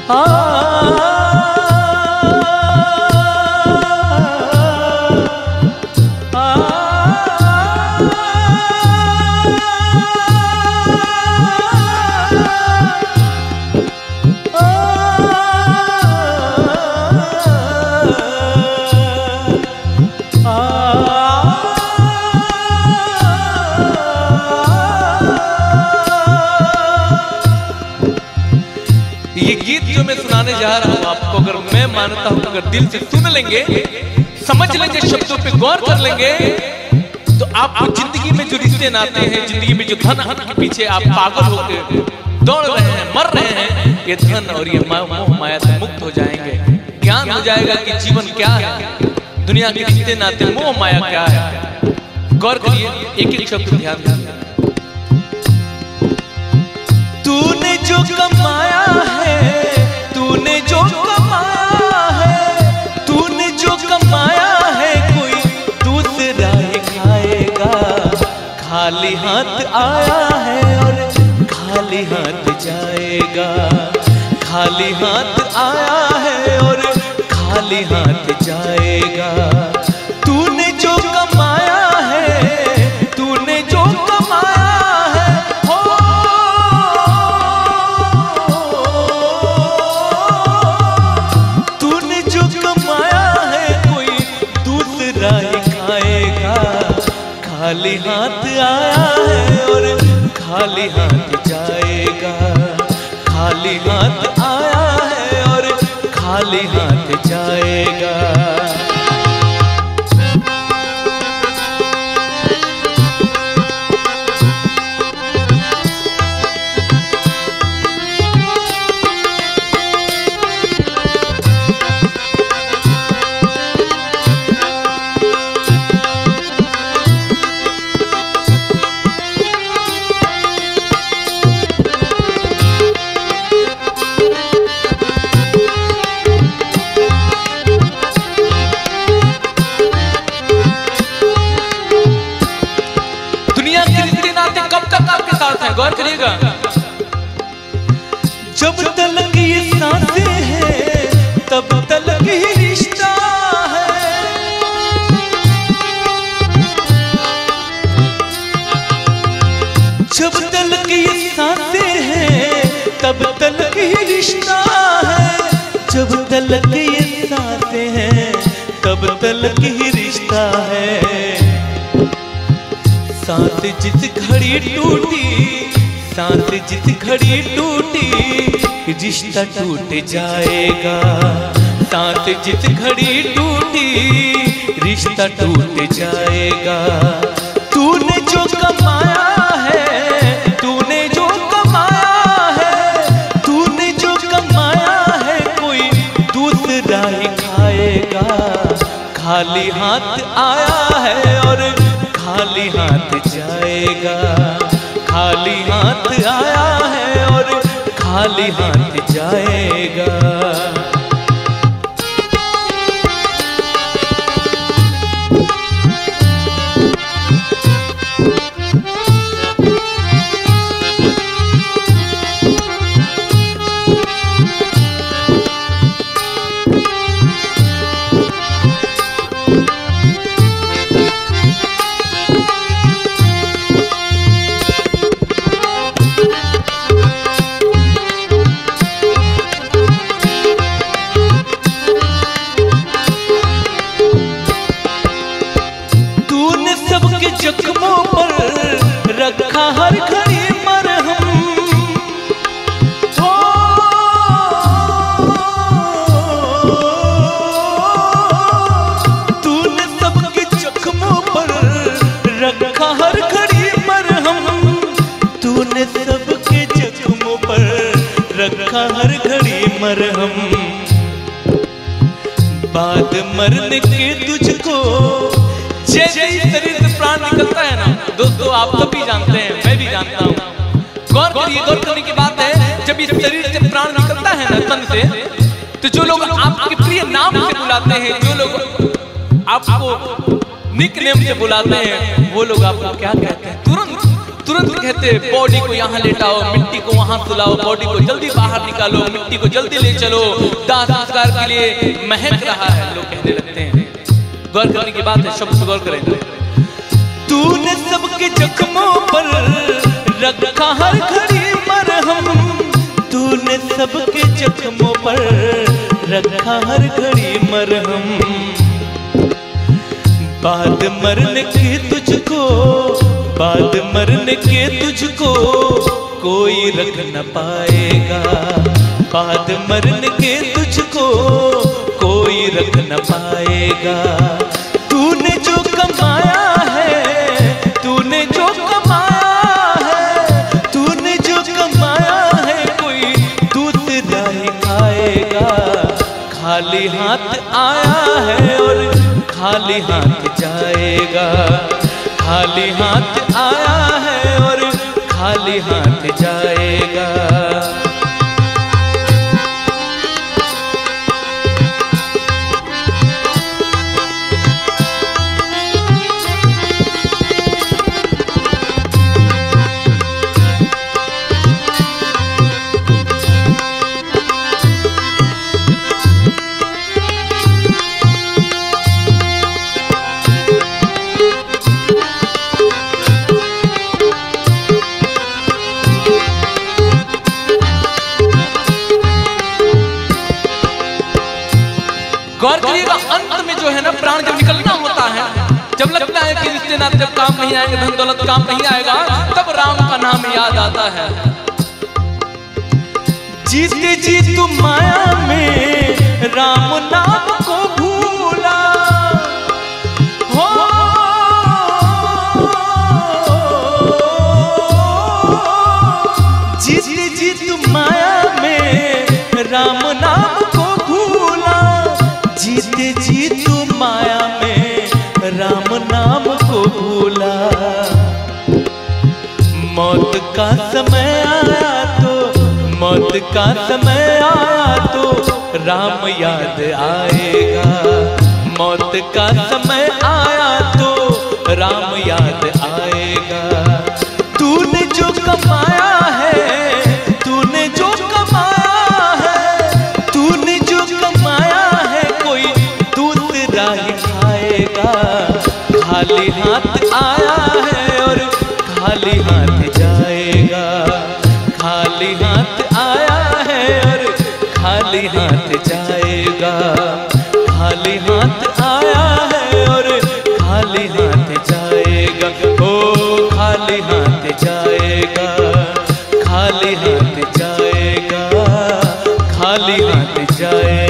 ये गीत जो मैं सुनाने जा रहा हूँ आपको, अगर मैं मानता हूँ अगर दिल से सुन लेंगे, समझ लेंगे, शब्दों पे गौर कर लेंगे, तो आपको जिंदगी में जो रिश्ते नाते हैं, जिंदगी में जो धन के पीछे आप पागल होकर दौड़ रहे हैं, मर रहे हैं, ये धन और ये मोह माया से मुक्त हो जाएंगे। ज्ञान हो जाएगा कि जीवन क्या है, दुनिया के रिश्ते नाते, मोह माया क्या है। गौर करिए, एक एक शब्द ध्यान दीजिए। तूने जो कमाया है, तूने जो कमाया है, तूने जो कमाया है, कोई दूसरा ही खाएगा। खाली हाथ आया है और खाली हाथ जाएगा। खाली हाथ आया है और खाली हाथ जाएगा। तूने जो कमाया है, तूने जो कमाया है, तूने जो कमाया है, कोई दूसरा ही खाएगा। खाली हाथ आया है और खाली हाथ जाएगा। खाली हाथ आया है और खाली हाथ जाएगा। गौर करिएगा, जब तलक ये सांसें हैं तब तलक ही रिश्ता है। जब तलक ये सांसें हैं तब तलक ही रिश्ता है। जब तलक ये सांसें हैं तब तलक ही रिश्ता है। सांस जिस घड़ी टूटी, सांस जिस घड़ी टूटी, रिश्ता टूट जाएगा। सांस जिस घड़ी टूटी, रिश्ता टूट जाएगा। तूने जो कमाया है, तूने जो कमाया है, तूने जो कमाया है, कोई दूसरा ही खाएगा। खाली हाथ आया है और खाली हाथ जाएगा। खाली हाथ आया है और खाली हाथ जाएगा। जख्मों पर रखा हर घड़ी मरहम। तूने सबके जख्मों पर रखा हर घड़ी मरहम। तूने सबके जख्मों पर रखा हर घड़ी मरहम। बाद मरने के तुझको जैसे ही शरीर से प्राण निकलता है ना दोस्तों, आप सब भी जानते हैं, मैं भी जानता हूँ। गौर करिए, गौर करने की बात है, जब इस शरीर से प्राण निकलता है ना तन से, तो जो लोग आपके प्रिय नाम से बुलाते हैं, जो लोग आपको निक नेम से बुलाते हैं, वो लोग आपको क्या कहते हैं? तुरंत कहते बॉडी को यहाँ लेटाओ, मिट्टी को वहां सुलाओ, बॉडी को जल्दी बाहर निकालो, मिट्टी को जल्दी ले चलो, दाह संस्कार के लिए महक रहा है, लोग कहने लगते हैं। गौर करने की बात है, शब्द गौर करें। तूने सबके जख्मों पर रखा हर घड़ी मरहम, तूने सबके जख्मों पर रखा हर घड़ी मरहम। बाद मरने के तुझको, बाद मरने के तुझको कोई रख न पाएगा, बाद मरने के तुझको कोई रख न पाएगा। तूने जो कमाया है, तूने जो कमाया है, तूने जो कमाया है कोई दूसरा ही खाएगा। खाली हाथ आया है और खाली हाथ जाएगा, खाली हाथ आया है और खाली हाथ जाएगा। गौर करिएगा, अंत में जो है ना प्राण जब निकलना होता है, जब लगता है कि रिश्ते नाते जब काम नहीं आएंगे, धन दौलत काम नहीं आएगा, तब राम का नाम याद आता है। जीते जी तुम माया में राम नाम को भूला हो, जीते जी तुम माया में राम नाम को भूला, जीते जी तू माया में राम नाम को भूला। मौत का समय आया तो, मौत का समय आया तो राम याद आएगा, मौत का समय आया तो राम याद आएगा। तूने जो कमाया है, तूने जो कमाया है, तूने जो कमाया है कोई दूसरा ही खाएगा। खाली हाथ आया है और खाली हाथ जाएगा, खाली हाथ आया है और खाली हाथ जाएगा, खाली हाथ आया है और खाली हाथ जाएगा। ओ खाली हाथ जाएगा, खाली हाथ जाएगा, खाली हाथ जाएगा।